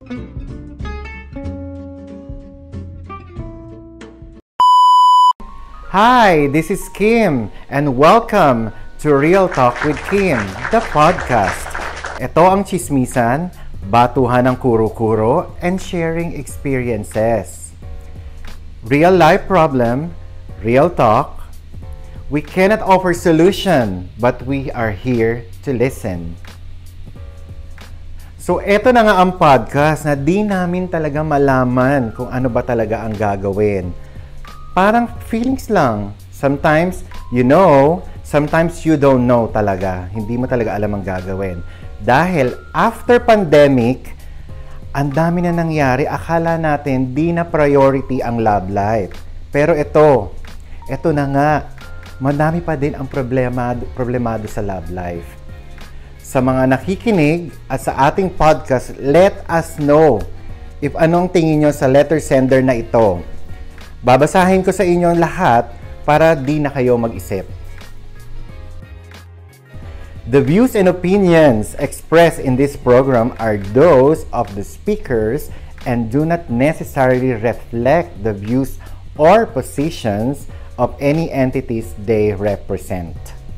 Hi, this is Kim and welcome to Real Talk with Kim, the podcast. Ito ang chismisan, batuhan ng kuro-kuro, and sharing experiences. Real life problem, real talk. We cannot offer solution, but we are here to listen. So, eto na nga ang podcast na di namin talaga malaman kung ano ba talaga ang gagawin. Parang feelings lang. Sometimes, you know, sometimes you don't know talaga. Hindi mo talaga alam ang gagawin. Dahil after pandemic, ang dami na nangyari. Akala natin di na priority ang love life. Pero ito na nga. Madami pa din ang problemado sa love life. Sa mga nakikinig at sa ating podcast, let us know if anong tingin nyo sa letter sender na ito. Babasahin ko sa inyo lahat para di na kayo mag-isip. The views and opinions expressed in this program are those of the speakers and do not necessarily reflect the views or positions of any entities they represent.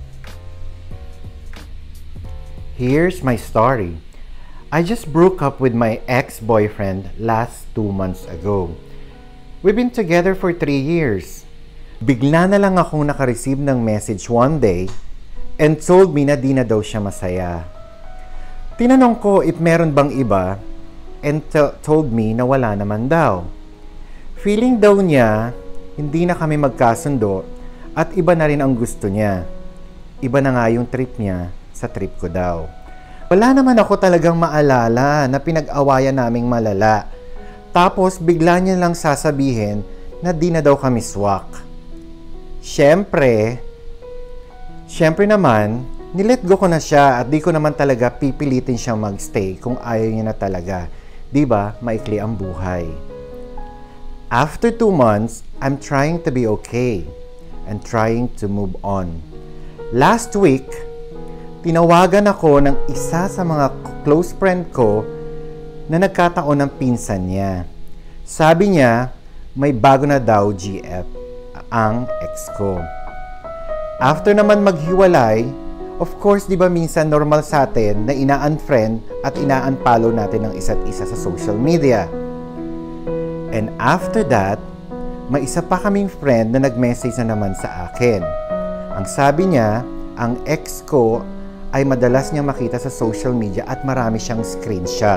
Here's my story. I just broke up with my ex-boyfriend last 2 months ago. We've been together for 3 years. Bigla na lang akong nakareceive ng message one day and told me na di na daw siya masaya. Tinanong ko if meron bang iba and told me na wala naman daw. Feeling daw niya, hindi na kami magkasundo at iba na rin ang gusto niya. Iba na nga yung trip niya sa trip ko daw. Wala naman ako talagang maalala na pinag-awayan naming malala. Tapos bigla niya lang sasabihin na di na daw kami swak. Siyempre naman, nilet go ko na siya at di ko naman talaga pipilitin siyang magstay kung ayaw niya na talaga. Diba, maikli ang buhay. After 2 months, I'm trying to be okay and trying to move on. Last week, tinawagan ako ng isa sa mga close friend ko na nagkataon ng pinsan niya. Sabi niya, may bago na daw GF ang ex ko. After naman maghiwalay, of course, di ba minsan normal sa atin na ina-unfriend at ina-unfollow natin ng isa't isa sa social media. And after that, may isa pa kaming friend na nag-message na naman sa akin. Ang sabi niya, ang ex ko ay madalas niya makita sa social media at marami siyang screenshot.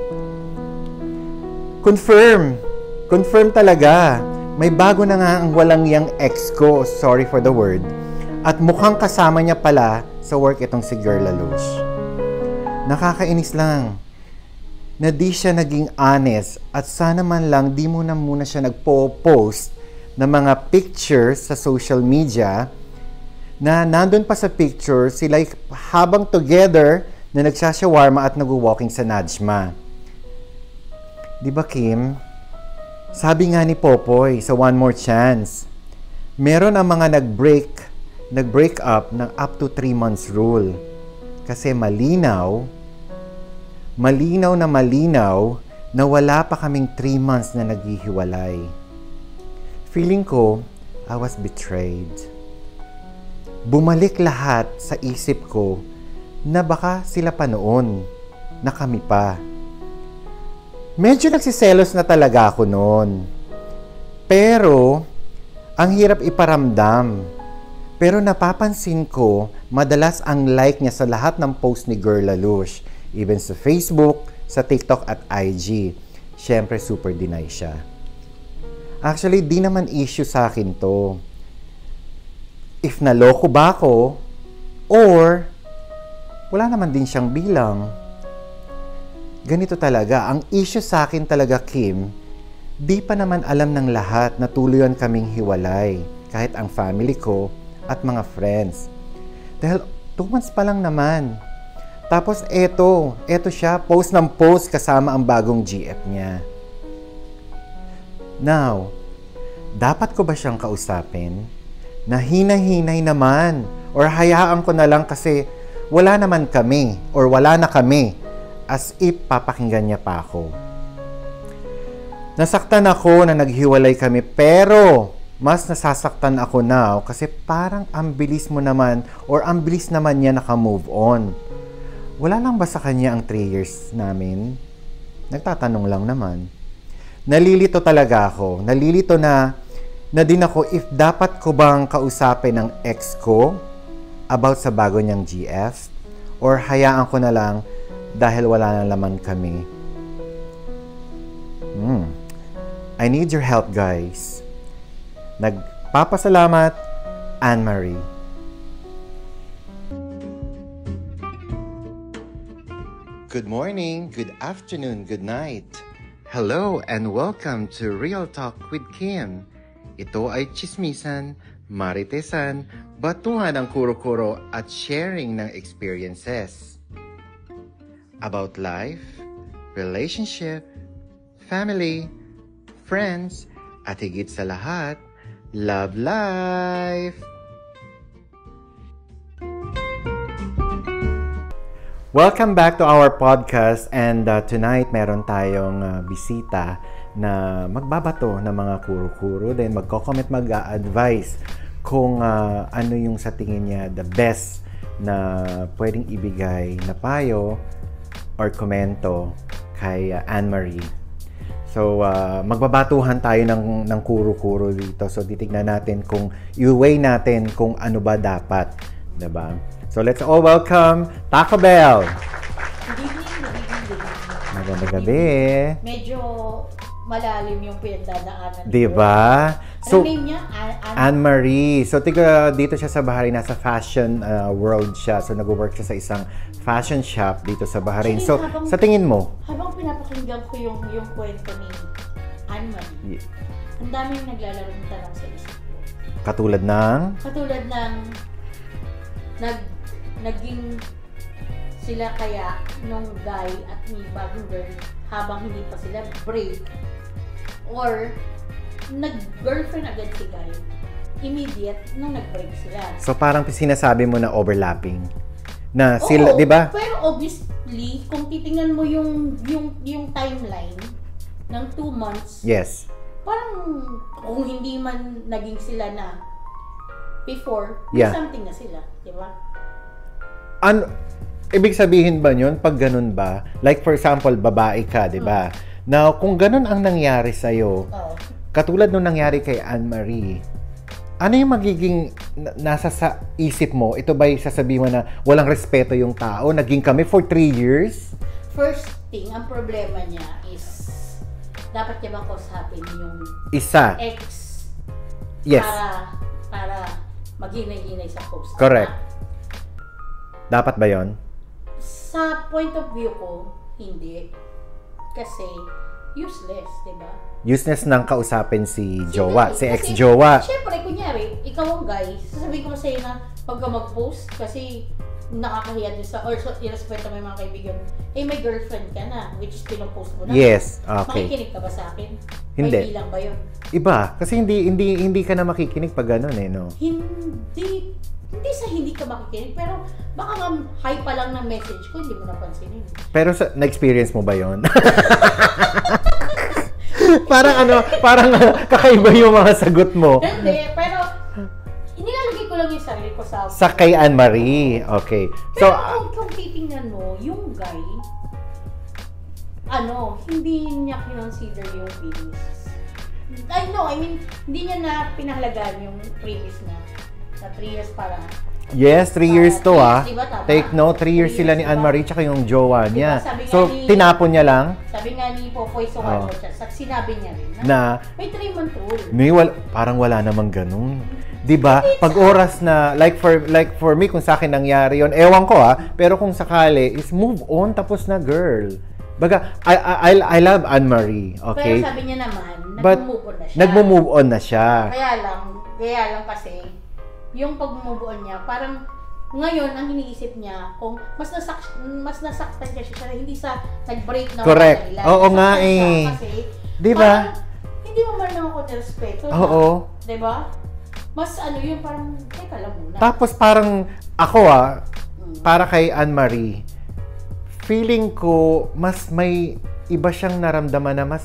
Confirm talaga. May bago na nga ang walang yang ex ko, sorry for the word. At mukhang kasama niya pala sa work itong si Girl Lalush. Nakakainis lang na di siya naging honest at sana man lang di muna siya nagpo-post ng mga pictures sa social media na nandun pa sa picture sila habang together na nagsashawarma at nag-walking sa Najma. Di ba, Kim? Sabi nga ni Popoy sa One More Chance, meron ang mga nag-break up ng up to 3 months rule. Kasi malinaw na wala pa kaming 3 months na naghihiwalay. Feeling ko, I was betrayed. Bumalik lahat sa isip ko na baka sila pa noon, na kami pa. Medyo nagsiselos na talaga ako noon. Pero, ang hirap iparamdam. Pero napapansin ko, madalas ang like niya sa lahat ng post ni Girl Lalush. Even sa Facebook, sa TikTok at IG. Siyempre, super deny siya. Actually, di naman issue sa akin to. If naloko ba ako, or wala naman din siyang bilang. Ganito talaga. Ang issue sa akin talaga, Kim, di pa naman alam ng lahat na tuluyan kaming hiwalay. Kahit ang family ko at mga friends. Dahil 2 months pa lang naman. Tapos eto siya, post ng post kasama ang bagong GF niya. Now, dapat ko ba siyang kausapin? Na hinay-hinay naman or hayaan ko na lang kasi wala naman kami or wala na kami as if papakinggan niya pa ako. Nasaktan ako na naghiwalay kami, pero mas nasasaktan ako now kasi parang ang bilis mo naman or ang bilis naman niya naka-move on. Wala lang ba sa kanya ang 3 years namin? Nagtatanong lang naman. Nalilito talaga ako. Nalilito na din ako if dapat ko bang kausapin ng ex ko about sa bago niyang GF or hayaan ko na lang dahil wala na laman kami. I need your help, guys. Nagpapasalamat, Anne-Marie. Good morning, good afternoon, good night. Hello and welcome to Real Talk with Kim. Ito ay chismisan, maritesan, batuhan ng kuro-kuro at sharing ng experiences. About life, relationship, family, friends, at higit sa lahat, love life! Welcome back to our podcast and tonight meron tayong bisita na magbabato ng mga kuro-kuro, then magko-comment, mag-a-advise kung ano yung sa tingin niya the best na pwedeng ibigay na payo or komento kay Anne-Marie. So, magbabatuhan tayo ng kuro-kuro dito. So, titignan natin kung i-weigh natin kung ano ba dapat. Diba? So, let's all welcome Taco Bell! Good evening. Magandang gabi. Medyo malalim yung pinagdadaanan. Diba? So, ano name niya? Anne-Marie. So, tiga dito siya sa Bahrain. Nasa fashion world siya. So, nag-work siya sa isang fashion shop dito sa Bahrain. So, sa tingin mo? Habang pinapakinggan ko yung kwento ni Anne-Marie, ang daming naglalaro ng tanong sa isip ko. Katulad ng naging sila kaya nung guy at ni bagong girl habang hindi pa sila break, or nag-girlfriend agad si guy immediate nung nag-break sila. So parang sinasabi mo na overlapping na sila, 'di ba? Pero obviously kung titingnan mo yung timeline ng 2 months, yes, parang kung hindi man naging sila na before, yeah, something na sila, 'di ba? Ibig sabihin ba yun, pag ganun ba, like for example, babae ka, di ba? Now, kung ganun ang nangyari sa'yo, katulad nung nangyari kay Anne-Marie, ano yung magiging nasa sa isip mo? Ito ba'y sasabihin mo na walang respeto yung tao? Naging kami for 3 years? First thing, ang problema niya is, dapat niya bang kausapin yung isa ex? Yes. Para maghinay-hinay sa post. Correct. Dapat ba yon? Sa point of view ko, hindi. Kasi, useless, di ba? Useless nang kausapin si jowa, si ex-jowa. Siyempre, kunyari, ikaw ang guy, sasabihin ko sa'yo na pagka mag-post, kasi nakakahiya din sa, or i-respeto mo yung mga kaibigan, may girlfriend ka na, which is pinopost mo na. Yes, okay. Makikinig ka ba sa akin? Hindi. May bilang ba yun? Iba, kasi hindi ka na makikinig pag gano'n no? Hindi sa hindi ka makikinig, pero baka nga high pa lang ng message ko, hindi mo napansinin. Pero na-experience mo ba yon? parang kakaiba yung mga sagot mo. Hindi, pero nilalagay ko lang yung sarili ko sa kay Anne-Marie. Okay. Pero kung titingnan mo, yung guy, hindi niya kinonsider yung feelings. Hindi niya na pinahalagaan yung previous na 3 years para. Yes, 3 years to diba, Take note, 3 years sila ni Anne-Marie tsaka yung jowa niya. Diba, so, tinapon niya lang. Sabi nga ni Popoy Suharto siya, sinabi niya rin na may 3-month rule. Parang wala namang ganun. 'Di ba? Pag oras na like for me kung sa akin nangyari 'yon, ewan ko pero kung sakali is move on tapos na, girl. Baga I love Anne-Marie, okay? Pero sabi niya naman, nagmo-move on na siya. Kaya lang kasi yung pag-move on niya, parang ngayon ang iniisip niya kung mas nasaktan siya hindi sa nag-break na. Correct. Oo nga kasi, 'di ba? Hindi mo man lang ako nirespeto. Oo. 'Di ba? Mas yun parang teka lang muna. Tapos parang ako para kay Anne-Marie, feeling ko mas may iba siyang naramdaman na mas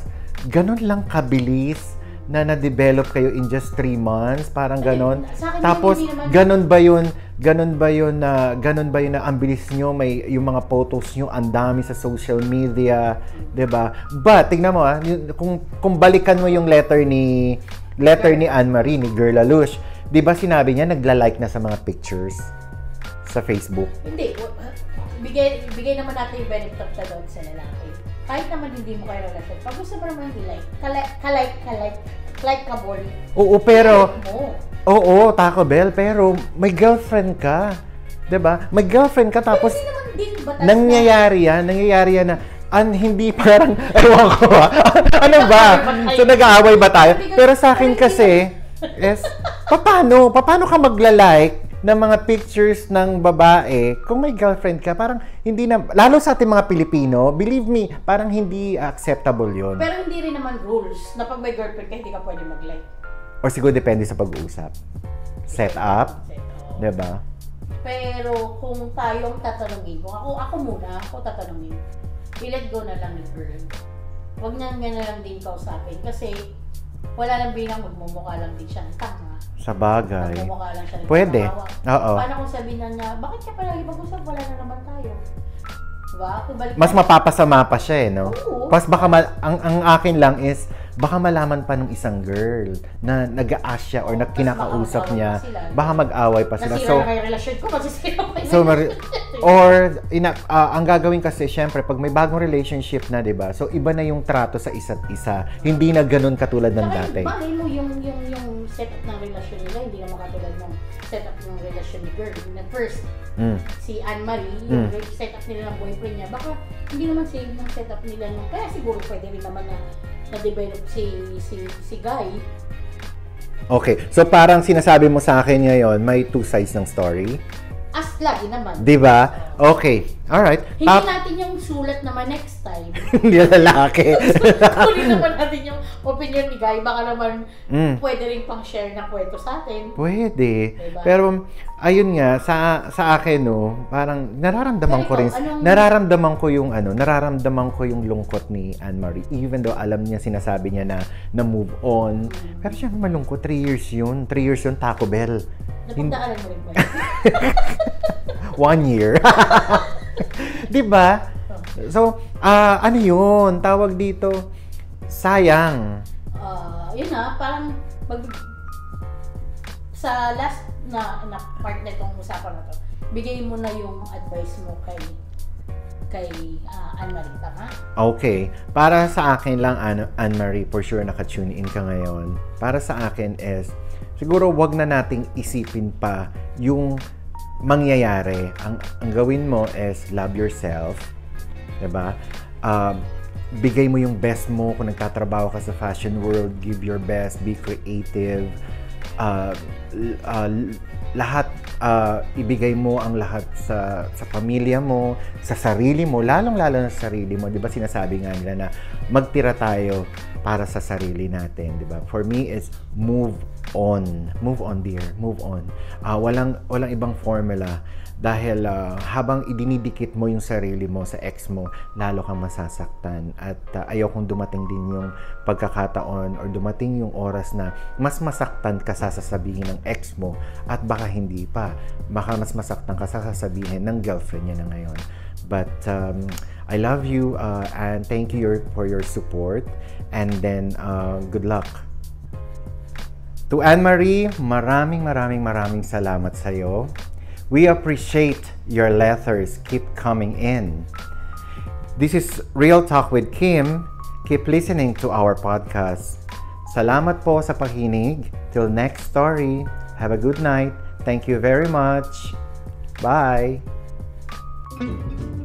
ganon lang kabilis na na-develop kayo in just 3 months? Parang ganon? Sa akin, Tapos, hindi naman- ganon ba yun na ang bilis nyo, may yung mga photos nyo, ang dami sa social media, 'di ba? But, tingnan mo kung balikan mo yung letter ni Anne-Marie, ni Girl Alush, 'di ba sinabi niya nagla-like na sa mga pictures sa Facebook? Hindi. Bigay naman natin yung benefit of the doubt sa lalaki. Kahit naman hindi mo kayo relasyon, pag gusto mo naman i-like, like ka boy. Oo, pero Like mo. oo, Taco Bell, pero may girlfriend ka. 'Di ba? May girlfriend ka tapos Hindi naman din batas nangyayari yan na hindi parang ewan ko ano ba? So nag-aaway ba tayo? Pero sa akin kasi is paano ka magla-like ng mga pictures ng babae kung may girlfriend ka? Parang hindi na, lalo sa ating mga Pilipino, believe me, parang hindi acceptable yon. Pero hindi rin naman rules na pag may girlfriend ka, hindi ka pwede mag-like. Or siguro depende sa pag-uusap. Set up, 'di ba? Pero kung tayong tatanungin, kung ako tatanungin, i-let go na lang ni girl. Huwag na lang din kausapin kasi wala lang bilang magmumukha lang din siya ng tanga. Sa bagay. Magmumukha lang siya ng Pwede. Oo. Paano kung sabihin na niya, bakit ka palagi mag-usap? Wala na naman tayo. Diba? Mas mapapasama pa siya no? Oo. Pas baka ang akin lang is baka malaman pa ng isang girl na nag-a-ask siya or na kinakausap niya, baka mag-away pa sila. Nasira na kayo relasyon ko, masisira pa yun. So, ang gagawin kasi, syempre, pag may bagong relationship na, di ba? So, iba na yung trato sa isa't isa. Hindi na ganun katulad ng dati. Bakit mo yung setup ng relasyon nila, hindi naman katulad ng setup ng relasyon ni girl. Na first, si Anne-Marie, yung setup nila ng boyfriend niya, baka hindi naman same ng setup nila nung, kaya siguro pwede rin naman na-develop si Guy. Okay. So, parang sinasabi mo sa akin ngayon, may 2 sides ng story? As lagi naman. Di ba? Okay. Alright. Hindi natin yung sulat naman next time. Hindi lalaki. Kunin naman natin yung opinion ni Guy. Baka naman pwede rin pang share ng kwento sa atin. Pwede. Diba? Pero, ayun nga, sa akin, no, parang nararamdaman ko yung lungkot ni Anne-Marie. Even though alam niya, sinasabi niya na move on. Pero siya malungkot. 3 years yun. 3 years yun, Taco Bell. Napagdaanan mo rin ba? 1 year. Di ba? So, ano yun? Tawag dito, sayang. Yun parang sa last na part na itong usapan na to, bigay mo na yung advice mo kay Anne-Marie, tama? Okay. Para sa akin lang, Anne-Marie, for sure naka-tune in ka ngayon. Para sa akin is, siguro wag na nating isipin pa yung mangyayari. Ang gawin mo is love yourself. Diba? Bigay mo yung best mo kung nagtatrabaho ka sa fashion world. Give your best. Be creative. Lahat, ibigay mo ang lahat sa pamilya mo, sa sarili mo, lalong-lalo na sa sarili mo. Diba sinasabi nga nila na magtira tayo para sa sarili natin, diba? For me, it's move on. Move on, dear. Move on. Walang ibang formula. Dahil habang idinidikit mo yung sarili mo sa ex mo, lalo kang masasaktan. At ayokong dumating din yung pagkakataon or dumating yung oras na mas masaktan ka sa sasabihin ng ex mo at baka hindi pa. Baka mas masaktan ka sa sasabihin ng girlfriend niya na ngayon. But I love you and thank you for your support. And then good luck. To Anne-Marie, maraming salamat sa'yo. We appreciate your letters. Keep coming in. This is Real Talk with Kim. Keep listening to our podcast. Salamat po sa pakinig. Till next story. Have a good night. Thank you very much. Bye.